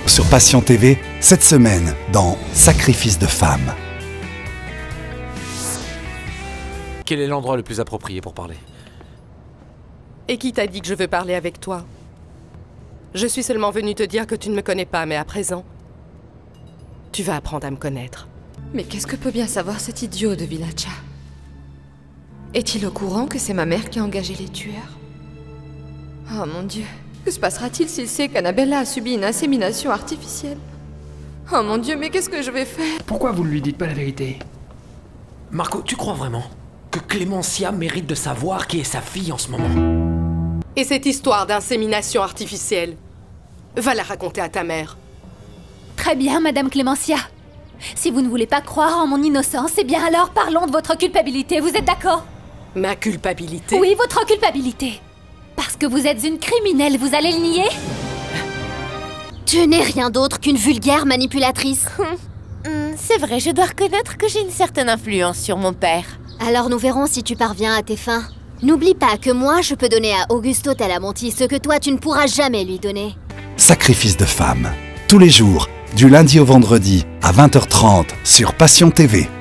sur Passion TV, cette semaine dans Sacrifice de femme. Quel est l'endroit le plus approprié pour parler? Et qui t'a dit que je veux parler avec toi? Je suis seulement venue te dire que tu ne me connais pas, mais à présent, tu vas apprendre à me connaître. Mais qu'est-ce que peut bien savoir cet idiot de Vilacha? Est-il au courant que c'est ma mère qui a engagé les tueurs? Oh mon Dieu, que se passera-t-il s'il sait qu'Annabella a subi une insémination artificielle? Oh mon Dieu, mais qu'est-ce que je vais faire? Pourquoi vous ne lui dites pas la vérité? Marco, tu crois vraiment que Clémentia mérite de savoir qui est sa fille en ce moment? Et cette histoire d'insémination artificielle, va la raconter à ta mère. Très bien, Madame Clémentia. Si vous ne voulez pas croire en mon innocence, eh bien alors parlons de votre culpabilité, vous êtes d'accord? Ma culpabilité? Oui, votre culpabilité. Parce que vous êtes une criminelle, vous allez le nier? Tu n'es rien d'autre qu'une vulgaire manipulatrice. C'est vrai, je dois reconnaître que j'ai une certaine influence sur mon père. Alors nous verrons si tu parviens à tes fins. N'oublie pas que moi, je peux donner à Augusto Talamonti ce que toi, tu ne pourras jamais lui donner. Sacrifice de femme, tous les jours, du lundi au vendredi à 20h30 sur Passion TV.